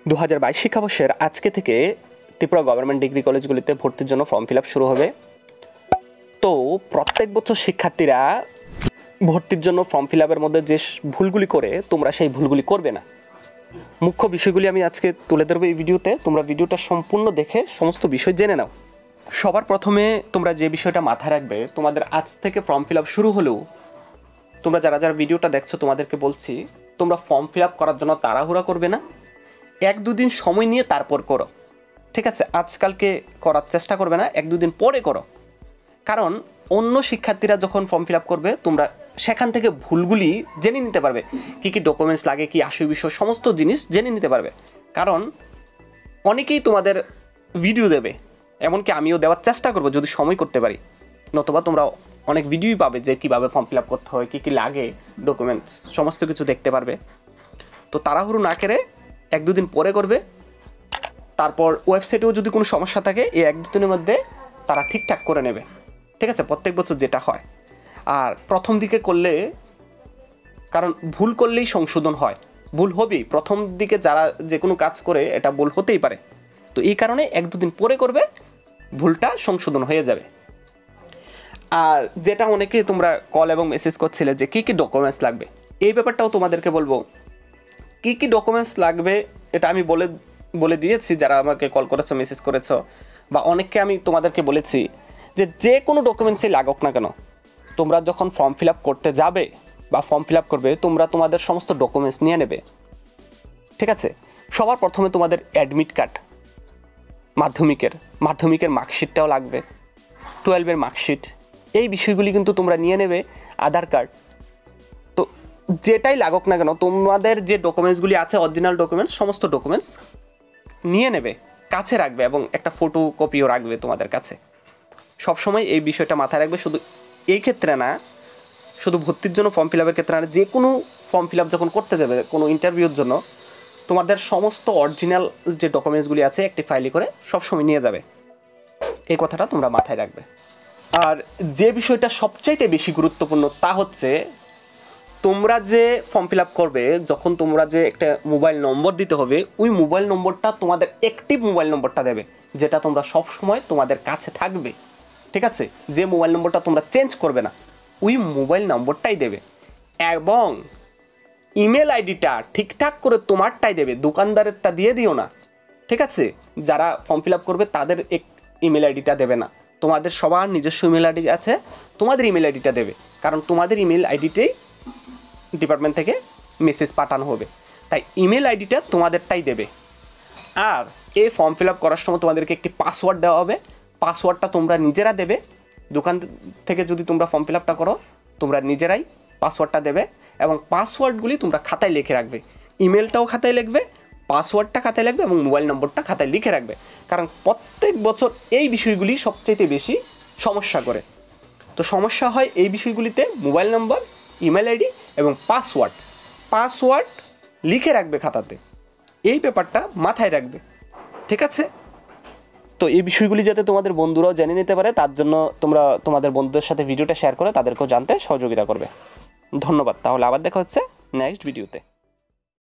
2022 শিক্ষাবর্ষের আজকে থেকে Tripura government degree কলেজগুলিতে ভর্তির জন্য ফর্ম ফিল আপ শুরু হবে। তো প্রত্যেক বছর শিক্ষার্থীরা ভর্তির জন্য ফর্ম ফিল আপের মধ্যে যে ভুলগুলি করে তোমরা সেই ভুলগুলি করবে না। মুখ্য বিষয়গুলি আমি আজকে তুলে ধরবো এই ভিডিওতে। তোমরা ভিডিওটা সম্পূর্ণ দেখে সমস্ত বিষয় জেনে নাও। সবার প্রথমে তোমরা যে বিষয়টা মাথায় রাখবে, তোমাদের আজ থেকে ফর্ম ফিল আপ শুরু হলেও তোমরা যারা যারা ভিডিওটা দেখছো তোমাদেরকে বলছি, তোমরা ফর্ম ফিল আপ করার জন্য তাড়াহুড়া করবে না, 1-2 দিন সময় নিয়ে তারপর করো। ঠিক আছে, আজকালকে করার চেষ্টা করবে না, 1-2 দিন পরে করো। কারণ অন্য শিক্ষার্থীরা যখন ফর্ম ফিল আপ করবে তোমরা সেখান থেকে ভুলগুলি জেনে নিতে পারবে, কী কী ডকুমেন্টস লাগে, কী আসল বিষয়, সমস্ত জিনিস জেনে নিতে পারবে। কারণ অনেকেই তোমাদের ভিডিও দেবে, এমনকি আমিও দেওয়ার চেষ্টা করবো যদি সময় করতে পারি। নতুবা তোমরা অনেক ভিডিওই পাবে যে কীভাবে ফর্ম ফিল আপ করতে হয়, কী কী লাগে, ডকুমেন্টস সমস্ত কিছু দেখতে পারবে। তো তাড়াহুড়ো না করে 1-2 দিন পরে করবে। তারপর ওয়েবসাইটেও যদি কোনো সমস্যা থাকে এই 1-2 দিনের মধ্যে তারা ঠিকঠাক করে নেবে। ঠিক আছে, প্রত্যেক বছর যেটা হয়। আর প্রথম দিকে করলে, কারণ ভুল করলেই সংশোধন হয়, ভুল হবেই। প্রথম দিকে যারা যে কোনো কাজ করে এটা ভুল হতেই পারে। তো এই কারণে 1-2 দিন পরে করবে, ভুলটা সংশোধন হয়ে যাবে। আর যেটা অনেকে তোমরা কল এবং মেসেজ করছিলে যে কী কী ডকুমেন্টস লাগবে, এই ব্যাপারটাও তোমাদেরকে বলবো। কী কী ডকুমেন্টস লাগবে এটা আমি বলে দিয়েছি যারা আমাকে কল করেছো, মেসেজ করেছো, বা অনেককে আমি তোমাদেরকে বলেছি যে কোনো ডকুমেন্টসই লাগুক না কেন, তোমরা যখন ফর্ম ফিল আপ করতে যাবে বা ফর্ম ফিল আপ করবে তোমরা তোমাদের সমস্ত ডকুমেন্টস নিয়ে নেবে। ঠিক আছে, সবার প্রথমে তোমাদের অ্যাডমিট কার্ড, মাধ্যমিকের মার্কশিটটাও লাগবে, 12-এর মার্কশিট, এই বিষয়গুলি কিন্তু তোমরা নিয়ে নেবে, আধার কার্ড। তো যেটাই লাগুক না কেন তোমাদের যে ডকুমেন্টসগুলি আছে অরিজিনাল ডকুমেন্টস, সমস্ত ডকুমেন্টস নিয়ে নেবে, কাছে রাখবে এবং একটা ফটো কপিও রাখবে তোমাদের কাছে। সবসময় এই বিষয়টা মাথায় রাখবে। শুধু এই ক্ষেত্রে না, শুধু ভর্তির জন্য ফর্ম ফিল আপের ক্ষেত্রে না, যে কোনো ফর্ম ফিল আপ যখন করতে যাবে কোনো ইন্টারভিউর জন্য, তোমাদের সমস্ত অরিজিনাল যে ডকুমেন্টসগুলি আছে একটি ফাইলে করে সবসময় নিয়ে যাবে। এই কথাটা তোমরা মাথায় রাখবে। আর যে বিষয়টা সবচাইতে বেশি গুরুত্বপূর্ণ তা হচ্ছে, তোমরা যে ফর্ম ফিল আপ করবে যখন তোমরা যে একটা মোবাইল নম্বর দিতে হবে, ওই মোবাইল নম্বরটা তোমাদের অ্যাক্টিভ মোবাইল নম্বরটা দেবে, যেটা তোমরা সব সময় তোমাদের কাছে থাকবে। ঠিক আছে, যে মোবাইল নম্বরটা তোমরা চেঞ্জ করবে না, ওই মোবাইল নম্বরটাই দেবে। এবং ইমেল আইডিটা ঠিকঠাক করে তোমারটাই দেবে, দোকানদারেরটা দিয়ে দিও না। ঠিক আছে, যারা ফর্ম ফিল আপ করবে তাদের ইমেল আইডিটা দেবে না। তোমাদের সবার নিজস্ব ইমেল আইডি আছে, তোমাদের ইমেল আইডিটা দেবে। কারণ তোমাদের ইমেল আইডিতেই ডিপার্টমেন্ট থেকে মেসেজ পাঠানো হবে, তাই ইমেল আইডিটা তোমাদেরটাই দেবে। আর এই ফর্ম ফিল আপ করার সময় তোমাদেরকে একটি পাসওয়ার্ড দেওয়া হবে, পাসওয়ার্ডটা তোমরা নিজেরা দেবে। দোকান থেকে যদি তোমরা ফর্ম ফিল আপটা করো তোমরা নিজেরাই পাসওয়ার্ডটা দেবে, এবং পাসওয়ার্ডগুলি তোমরা খাতায় লিখে রাখবে। ইমেলটাও খাতায় লিখবে, পাসওয়ার্ডটা খাতায় লিখবে এবং মোবাইল নম্বরটা খাতায় লিখে রাখবে। কারণ প্রত্যেক বছর এই বিষয়গুলি সবচেয়ে বেশি সমস্যা করে। তো সমস্যা হয় এই বিষয়গুলিতে, মোবাইল নম্বর, ইমেল আইডি এবং পাসওয়ার্ড লিখে রাখবে খাতাতে। এই ব্যাপারটা মাথায় রাখবে। ঠিক আছে, তো এই বিষয়গুলি যাতে তোমাদের বন্ধুরাও জেনে নিতে পারে তার জন্য তোমরা তোমাদের বন্ধুদের সাথে ভিডিওটা শেয়ার করে তাদেরকেও জানতে সহযোগিতা করবে। ধন্যবাদ। তাহলে আবার দেখা হচ্ছে নেক্সট ভিডিওতে।